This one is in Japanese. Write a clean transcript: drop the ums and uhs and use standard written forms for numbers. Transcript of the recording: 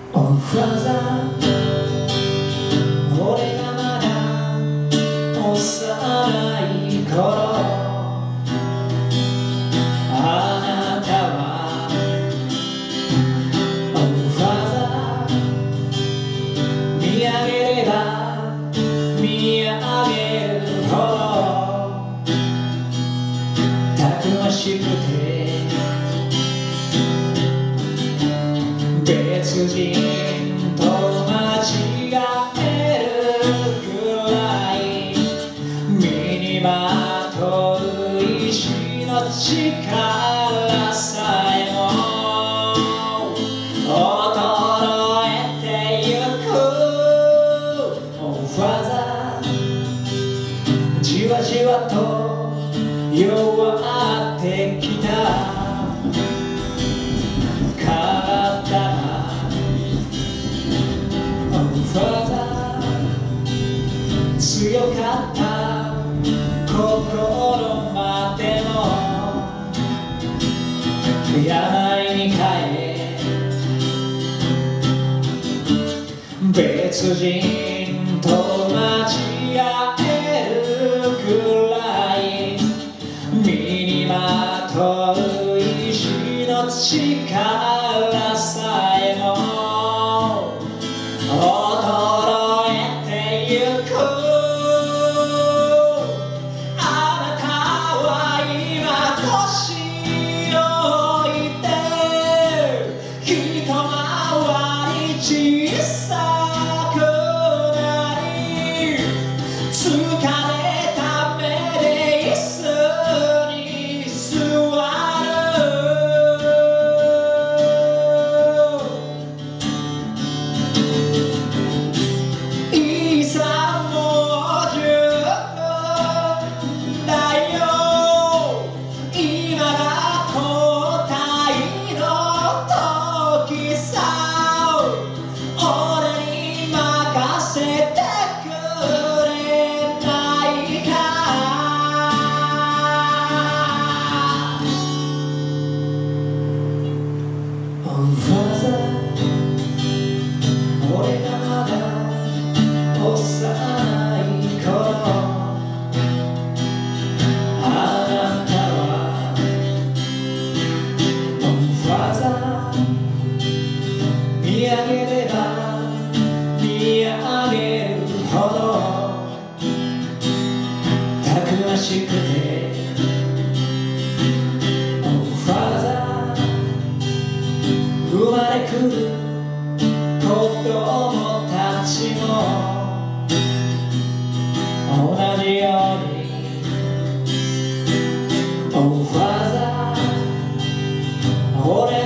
Oh father、 俺がまだ幼い頃、あなたは Oh father、 見上げれば見上げるほどたくましくて別人と間違えるくらい身にまとう意志の力さえも衰えてゆく Oh father、 じわじわと弱ってきた強かった心までも病に変え別人と間違えるくらい身にまとう意志の力さえも衰えてゆく。俺がまだ幼い頃、あなたは Oh father、 見上げれば見上げるほどたくましくて Oh father、 生まれくる子供たちも同じように Oh father、 俺